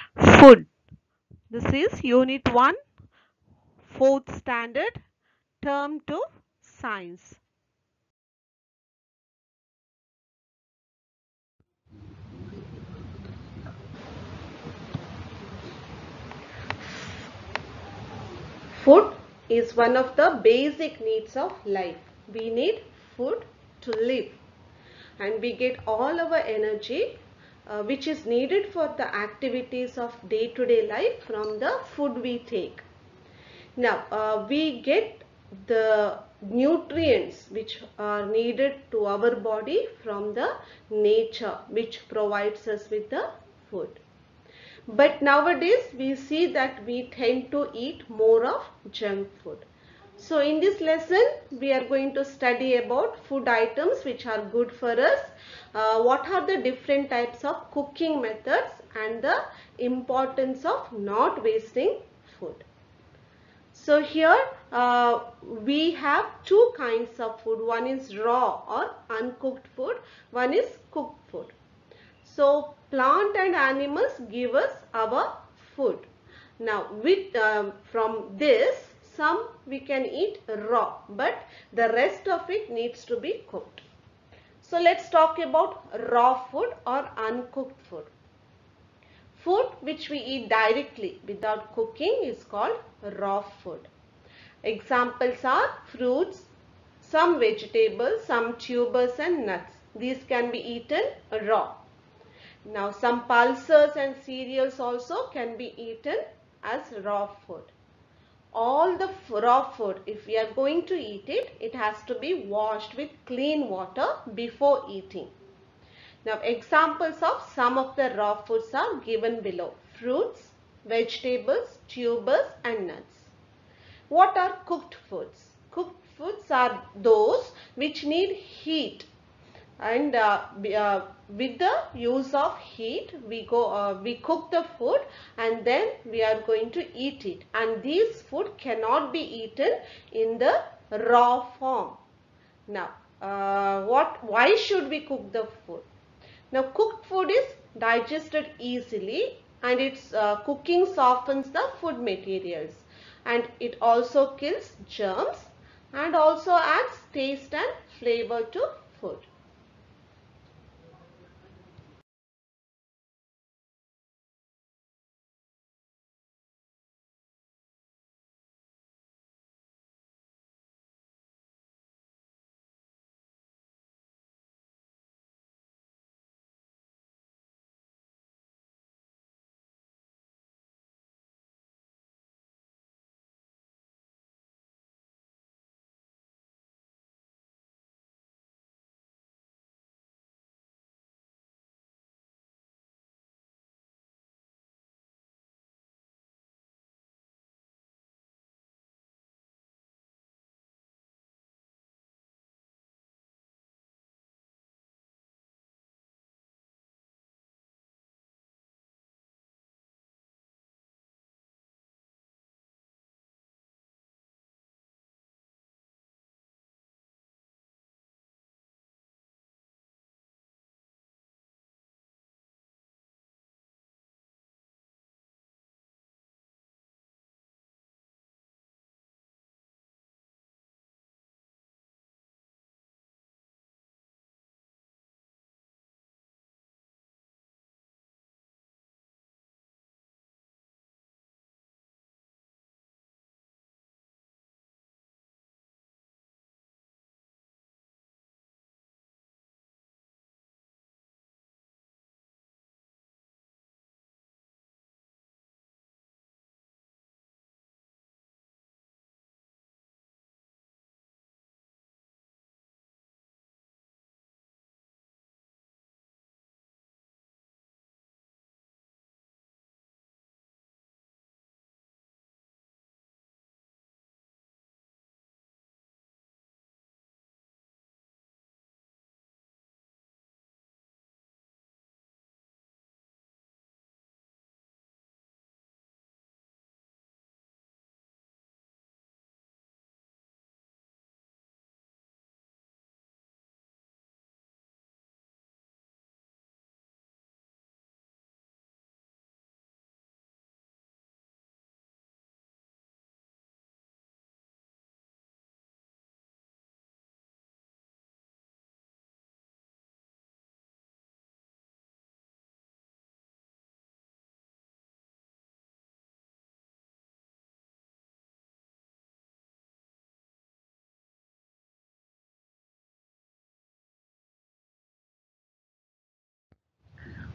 Food. This is Unit 1, 4th Standard, Term 2, Science. Food is one of the basic needs of life. We need food to live, and we get all our energy which is needed for the activities of day-to-day life from the food we take. Now, we get the nutrients which are needed to our body from the nature which provides us with the food. But nowadays we see that we tend to eat more of junk food. So in this lesson we are going to study about food items which are good for us, what are the different types of cooking methods and the importance of not wasting food. So here we have two kinds of food. One is raw or uncooked food. One is cooked food. So plant and animals give us our food. Now with from this some we can eat raw, but the rest of it needs to be cooked. So let's talk about raw food or uncooked food. Food which we eat directly without cooking is called raw food. Examples are fruits, some vegetables, some tubers and nuts. These can be eaten raw. Now some pulses and cereals also can be eaten as raw food. All the raw food, if we are going to eat it, it has to be washed with clean water before eating. Now examples of some of the raw foods are given below. Fruits, vegetables, tubers and nuts. What are cooked foods? Cooked foods are those which need heat, and with the use of heat we cook the food and then we are going to eat it, and these food cannot be eaten in the raw form. Now why should we cook the food? Now cooked food is digested easily, and its cooking softens the food materials, and it also kills germs and also adds taste and flavor to food.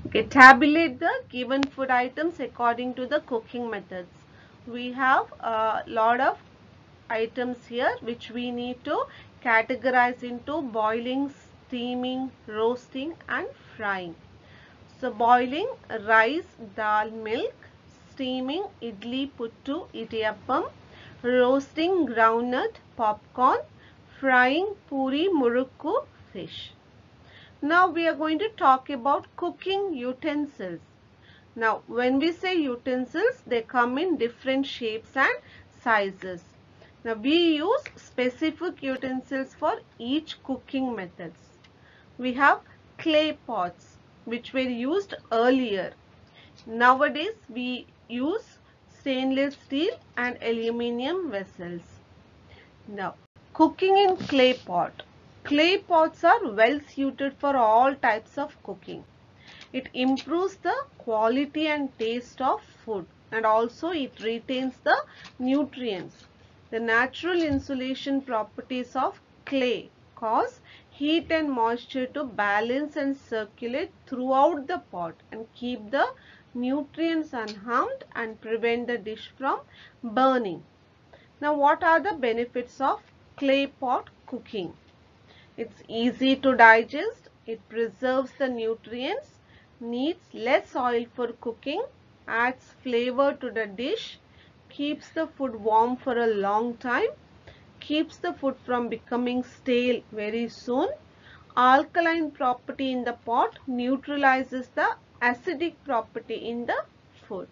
Okay, tabulate the given food items according to the cooking methods. We have a lot of items here which we need to categorize into boiling, steaming, roasting and frying. So boiling rice, dal, milk, steaming idli, puttu, idiyappam, roasting groundnut, popcorn, frying puri, murukku, fish. Now we are going to talk about cooking utensils. Now when we say utensils, they come in different shapes and sizes. Now we use specific utensils for each cooking methods. We have clay pots which were used earlier. Nowadays we use stainless steel and aluminium vessels. Now, cooking in clay pot. Clay pots are well suited for all types of cooking. It improves the quality and taste of food, and also it retains the nutrients. The natural insulation properties of clay cause heat and moisture to balance and circulate throughout the pot and keep the nutrients unharmed and prevent the dish from burning. Now, what are the benefits of clay pot cooking? It's easy to digest, it preserves the nutrients, needs less oil for cooking, adds flavor to the dish, keeps the food warm for a long time, keeps the food from becoming stale very soon. Alkaline property in the pot neutralizes the acidic property in the food.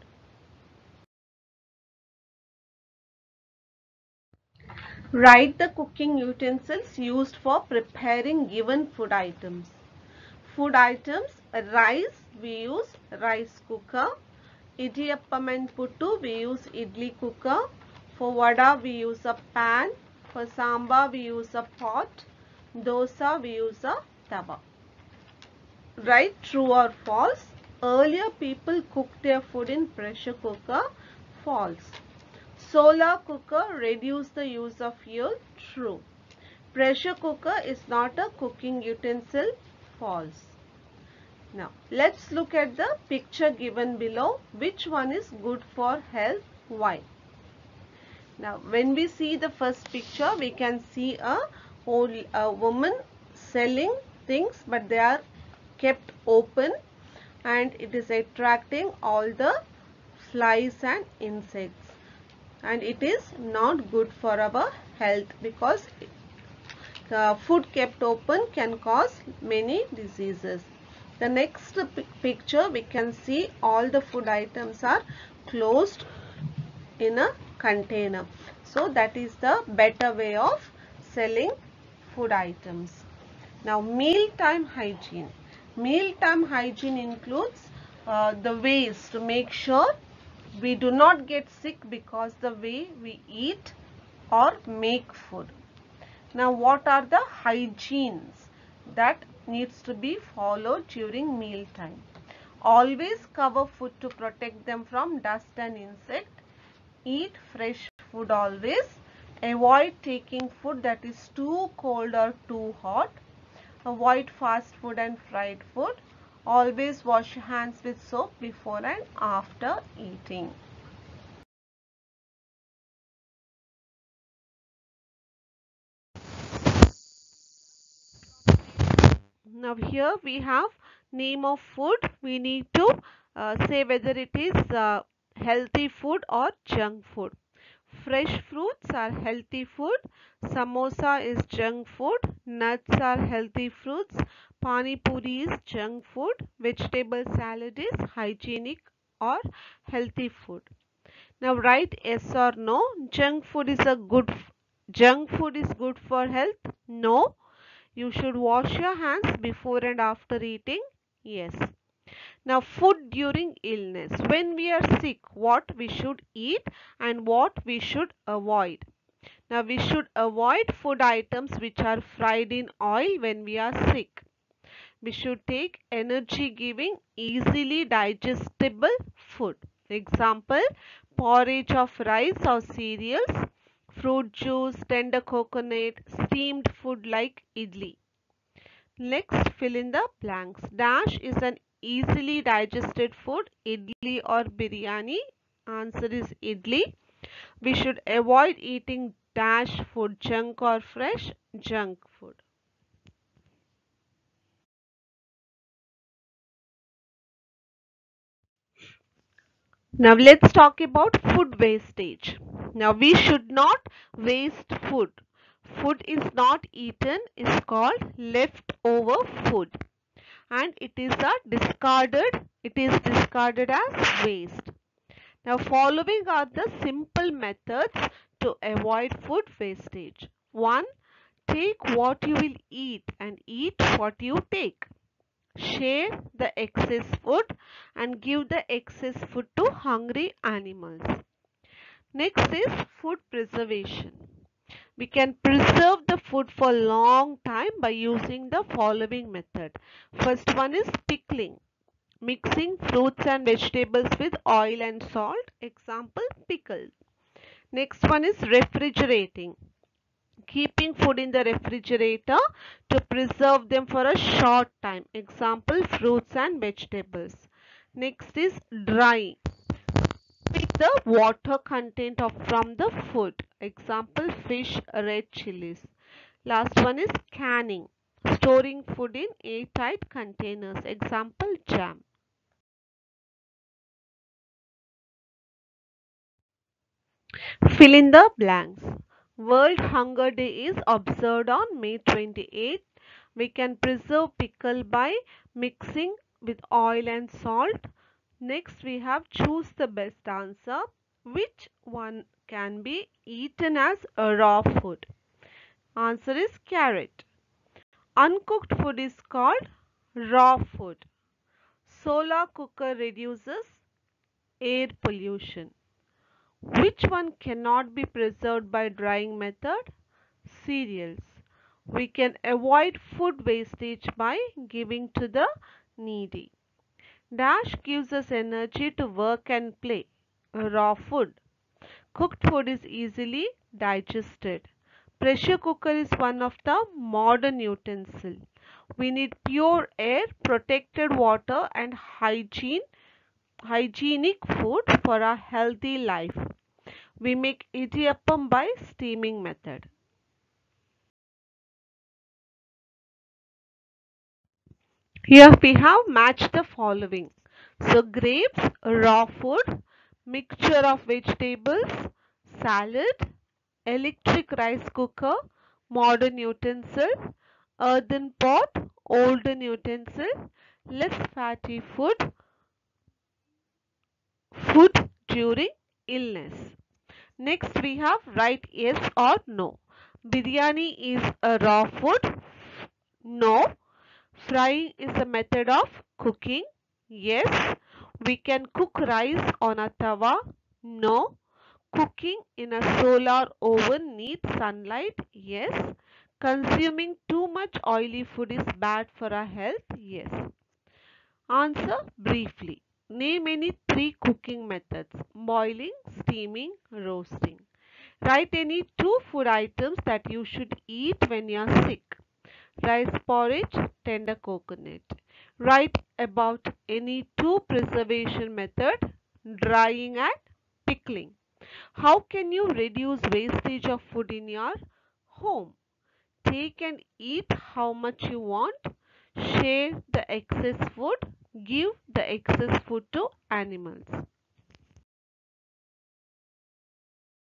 Write the cooking utensils used for preparing given food items. Food items: rice, we use rice cooker. Idiyappam and puttu, we use idli cooker. For vada, we use a pan. For sambar, we use a pot. Dosa, we use a tawa. Write true or false. Earlier people cooked their food in pressure cooker. False. Solar cooker reduce the use of fuel. True. Pressure cooker is not a cooking utensil. False. Now let's look at the picture given below. Which one is good for health? Why? Now when we see the first picture, we can see a woman selling things, but they are kept open and it is attracting all the flies and insects, and it is not good for our health because food kept open can cause many diseases. The next picture, we can see all the food items are closed in a container. So that is the better way of selling food items. Now mealtime hygiene. Mealtime hygiene includes the ways to make sure we do not get sick because the way we eat or make food. Now what are the hygienes that needs to be followed during meal time? Always cover food to protect them from dust and insect. Eat fresh food always. Avoid taking food that is too cold or too hot. Avoid fast food and fried food. Always wash your hands with soap before and after eating. Now here we have name of food. We need to say whether it is healthy food or junk food. Fresh fruits are healthy food. Samosa is junk food. Nuts are healthy fruits. Pani puri is junk food. Vegetable salad is hygienic or healthy food. Now write yes or no. Junk food is good for health? No. You should wash your hands before and after eating? Yes. Now food during illness. When we are sick, what we should eat and what we should avoid. Now we should avoid food items which are fried in oil when we are sick. We should take energy giving, easily digestible food. Example, porridge of rice or cereals, fruit juice, tender coconut, steamed food like idli. Next, fill in the blanks. Dash is an easily digested food, idli or biryani? Answer is idli. We should avoid eating dash food, junk or fresh, junk food. Now let's talk about food wastage. Now we should not waste food. Food is not eaten is called leftover food, and it is discarded as waste. Now following are the simple methods to avoid food wastage. 1. Take what you will eat and eat what you take. Share the excess food and give the excess food to hungry animals. Next is food preservation. We can preserve the food for a long time by using the following method. First one is pickling. Mixing fruits and vegetables with oil and salt. Example, pickles. Next one is refrigerating. Keeping food in the refrigerator to preserve them for a short time. Example, fruits and vegetables. Next is drying. With the water content from the food. Example, fish, red chilies. Last one is canning. Storing food in airtight containers. Example, jam. Fill in the blanks. World Hunger Day is observed on May 28th. We can preserve pickle by mixing with oil and salt. Next we have choose the best answer. Which one can be eaten as a raw food? Answer is carrot. Uncooked food is called raw food. Solar cooker reduces air pollution. Which one cannot be preserved by drying method? Cereals. We can avoid food wastage by giving to the needy. Dash gives us energy to work and play. Raw food. Cooked food is easily digested. Pressure cooker is one of the modern utensils. We need pure air, protected water and hygienic food for a healthy life. We make idiyappam by steaming method. Here we have matched the following. So grapes, raw food, mixture of vegetables, salad, electric rice cooker, modern utensil, earthen pot, olden utensil, less fatty food during illness. Next we have write yes or no. Biryani is a raw food? No. Frying is a method of cooking? Yes. We can cook rice on a tawa? No. Cooking in a solar oven needs sunlight? Yes. Consuming too much oily food is bad for our health? Yes. Answer briefly. Name any three cooking methods: boiling, steaming, roasting. Write any two food items that you should eat when you are sick. Rice porridge, tender coconut. Write about any two preservation method, drying and pickling. How can you reduce wastage of food in your home? Take and eat how much you want. Share the excess food. Give the excess food to animals.